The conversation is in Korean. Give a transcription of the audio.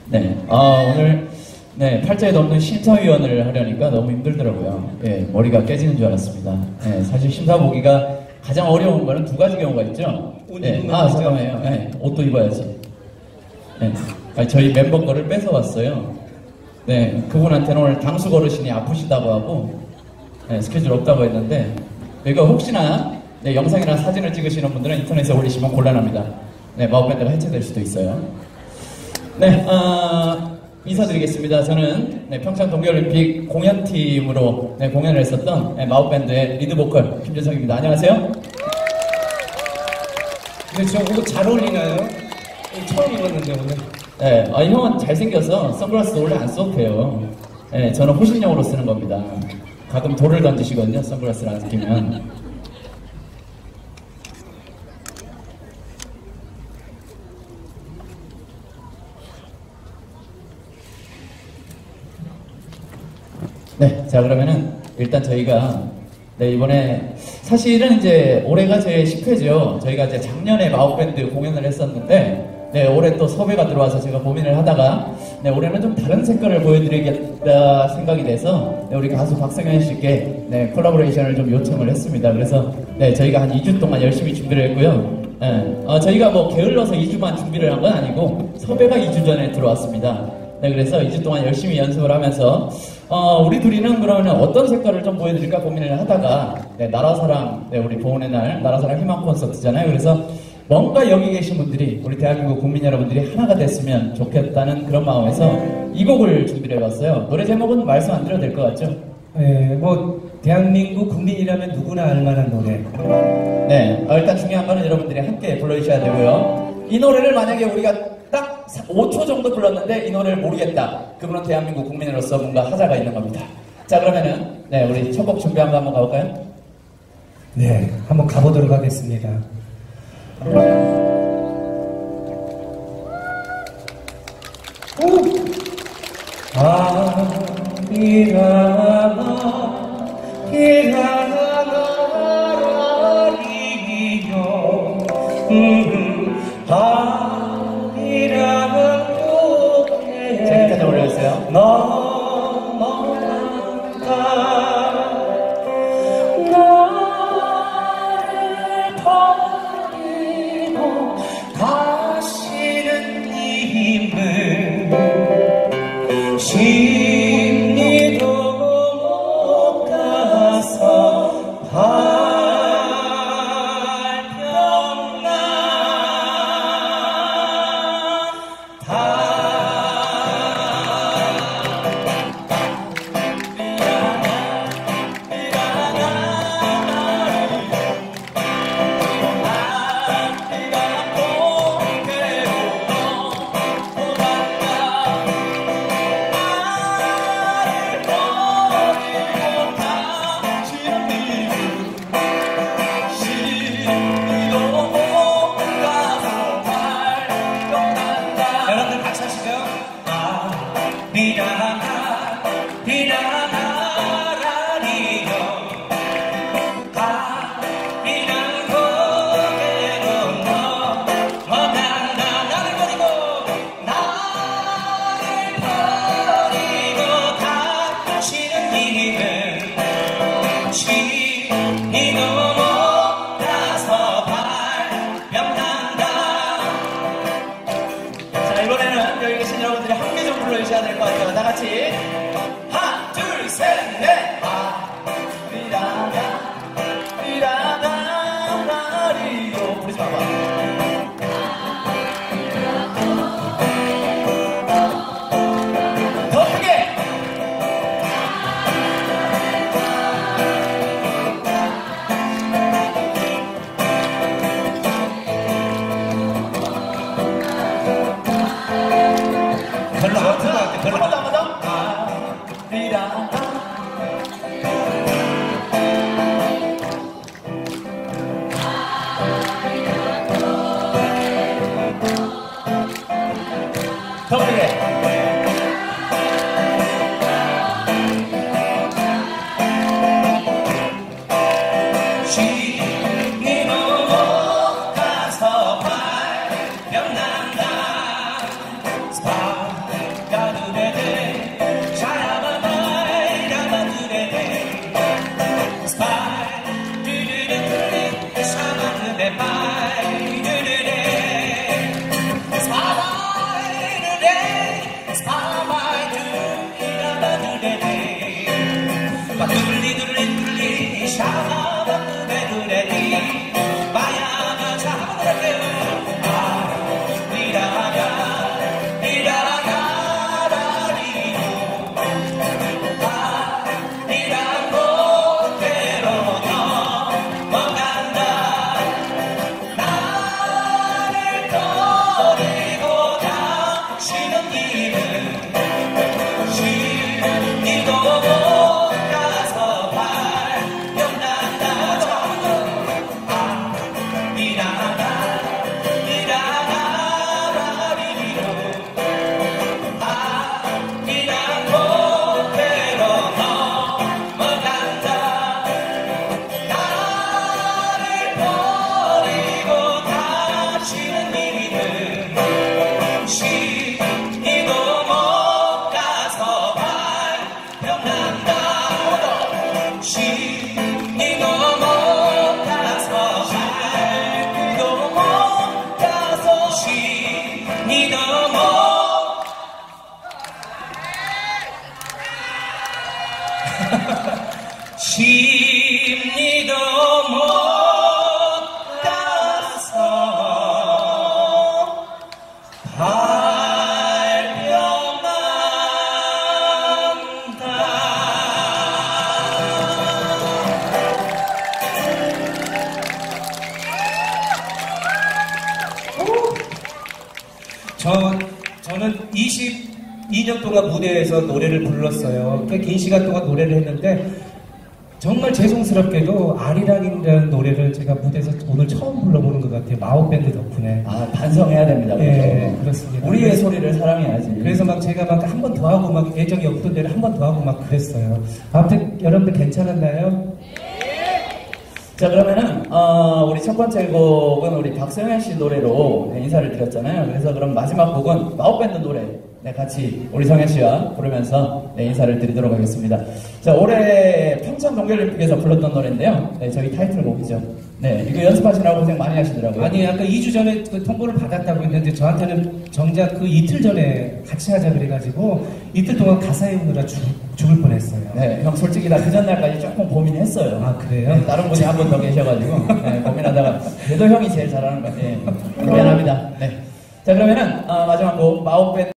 네, 오늘 네, 팔자에 넘는 심사위원을 하려니까 너무 힘들더라고요. 예, 머리가 깨지는 줄 알았습니다. 예, 사실 심사 보기가 가장 어려운 거는 두 가지 경우가 있죠. 예, 잠깐만요. 예, 옷도 입어야지. 예, 저희 멤버 거를 뺏어왔어요. 네, 그분한테는 오늘 당수 걸으시니 아프시다고 하고 네, 스케줄 없다고 했는데 이거 혹시나 네, 영상이나 사진을 찍으시는 분들은 인터넷에 올리시면 곤란합니다. 네, 마법밴드가 해체될 수도 있어요. 네, 인사드리겠습니다. 저는 네, 평창 동계올림픽 공연팀으로 네, 공연을 했었던 네, 마법밴드의 리드보컬 김준성입니다. 안녕하세요. 근데 저 그거 잘 어울리나요? 처음 입었는데 오늘. 네, 형은 잘생겨서 선글라스 원래 안 써도 돼요. 네, 저는 호신용으로 쓰는 겁니다. 가끔 돌을 던지시거든요, 선글라스를 안 끼면. 네, 자 그러면은 일단 저희가 네, 이번에 사실은 이제 올해가 제 10회죠. 저희가 이제 작년에 마법밴드 공연을 했었는데 네, 올해 또 섭외가 들어와서 제가 고민을 하다가 네, 올해는 좀 다른 색깔을 보여드리겠다 생각이 돼서 네, 우리 가수 박성현 씨께 네, 콜라보레이션을 좀 요청을 했습니다. 그래서 네, 저희가 한 2주 동안 열심히 준비를 했고요. 네, 저희가 뭐 게을러서 2주만 준비를 한 건 아니고 섭외가 2주 전에 들어왔습니다. 네, 그래서 2주 동안 열심히 연습을 하면서 우리 둘이는 그러면 어떤 색깔을 좀 보여드릴까 고민을 하다가 네, 나라사랑, 네, 우리 보훈의 날 나라사랑 희망 콘서트잖아요. 그래서 뭔가 여기 계신 분들이 우리 대한민국 국민 여러분들이 하나가 됐으면 좋겠다는 그런 마음에서 이 곡을 준비를 해봤어요. 노래 제목은 말씀 안 드려도 될 것 같죠? 네, 뭐 대한민국 국민이라면 누구나 알만한 노래. 네, 일단 중요한 거는 여러분들이 함께 불러주셔야 되고요. 이 노래를 만약에 우리가 딱 5초 정도 불렀는데 이 노래를 모르겠다. 그분은 대한민국 국민으로서 뭔가 하자가 있는 겁니다. 자 그러면은 네, 우리 첫 곡 준비한 거 한번 가볼까요? 네, 한번 가보도록 하겠습니다. 재밌게 좀 올려주세요. 심리도 못 가서 발병난 불러주셔야 될 것 같아요. 다 같이 하나, 둘, 셋, 넷. 리라리요. 부르지 마봐. 더 크게. 별로 안 큰 것 같아. 별로 안 큰 것 같아. 더 크게. 힘이 넘어가서 발병난다. 심리도 못 가서 저는 22년 동안 무대에서 노래를 불렀어요. 꽤 긴 시간 동안 노래를 했는데 정말 죄송스럽게도 아리랑이라는 노래를 제가 무대에서 오늘 처음 불러보는 것 같아요. 마오밴드 덕분에. 아, 반성해야 됩니다. 네, 그렇습니다. 우리의 소리를 사랑해야지. 그래서 막 제가 막 한 번 더 하고 막 애정이 없던 데를 한 번 더 하고 막 그랬어요. 아무튼 여러분들 괜찮았나요? 자, 그러면은 우리 첫 번째 곡은 우리 박성현 씨 노래로 인사를 드렸잖아요. 그래서 그럼 마지막 곡은 마오밴드 노래 같이 우리 성현 씨와 부르면서 인사를 드리도록 하겠습니다. 자, 올해 평창 동계올림픽에서 불렀던 노래인데요. 저희 타이틀곡이죠. 네, 이거 연습하시느라고 고생 많이 하시더라고요. 아니, 아까 2주 전에 그 통보를 받았다고 했는데 저한테는 정작 그 이틀 전에 같이 하자 그래가지고 이틀 동안 가사 외우느라 죽을 뻔했어요. 네, 형 솔직히 나 그 전날까지 조금 고민했어요. 아, 그래요? 네, 다른 분이 한 분 더 계셔가지고 고민하다가 그래도 형이 제일 잘하는 것 같아요. 미안합니다. 네. 자, 그러면은 마지막 곡 마오밴드